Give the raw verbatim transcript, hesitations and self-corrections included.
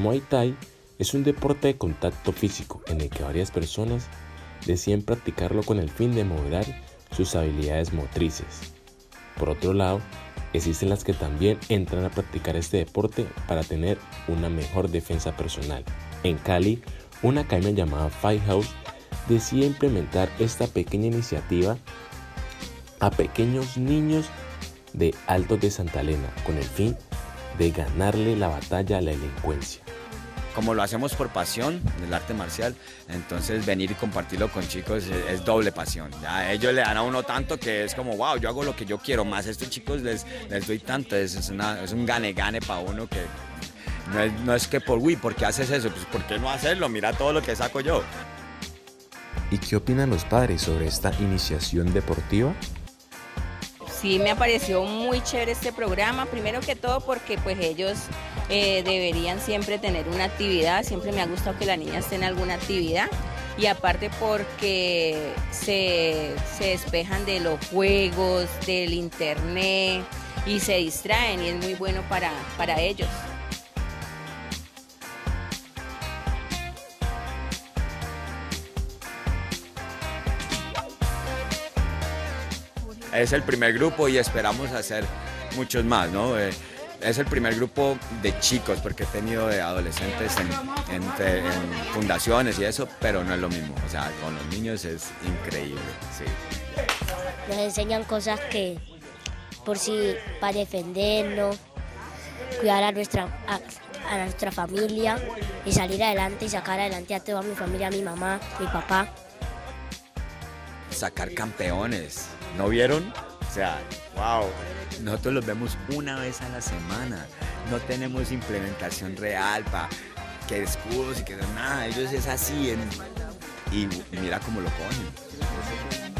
Muay Thai es un deporte de contacto físico en el que varias personas deciden practicarlo con el fin de mejorar sus habilidades motrices. Por otro lado, existen las que también entran a practicar este deporte para tener una mejor defensa personal. En Cali, una academia llamada Fight House decide implementar esta pequeña iniciativa a pequeños niños de Altos de Santa Elena con el fin de ganarle la batalla a la delincuencia. Como lo hacemos por pasión del arte marcial, entonces venir y compartirlo con chicos es, es doble pasión. Ya ellos le dan a uno tanto que es como, wow, yo hago lo que yo quiero, más a estos chicos les, les doy tanto, es, es, una, es un gane-gane para uno que no es, no es que por, uy, ¿por qué haces eso? Pues ¿por qué no hacerlo? Mira todo lo que saco yo. ¿Y qué opinan los padres sobre esta iniciación deportiva? Sí, me pareció muy chévere este programa, primero que todo porque pues ellos eh, deberían siempre tener una actividad, siempre me ha gustado que las niñas tengan alguna actividad y aparte porque se, se despejan de los juegos, del internet y se distraen y es muy bueno para, para ellos. Es el primer grupo y esperamos hacer muchos más, ¿no? Eh, es el primer grupo de chicos, porque he tenido de adolescentes en, en, en fundaciones y eso, pero no es lo mismo. O sea, con los niños es increíble, sí. Nos enseñan cosas que, por si, para defendernos, cuidar a nuestra, a, a nuestra familia y salir adelante y sacar adelante a toda mi familia, a mi mamá, mi papá. Sacar campeones, ¿no vieron? O sea, wow, nosotros los vemos una vez a la semana, no tenemos implementación real para que escudos y que nada, ellos es así en, y mira cómo lo cogen.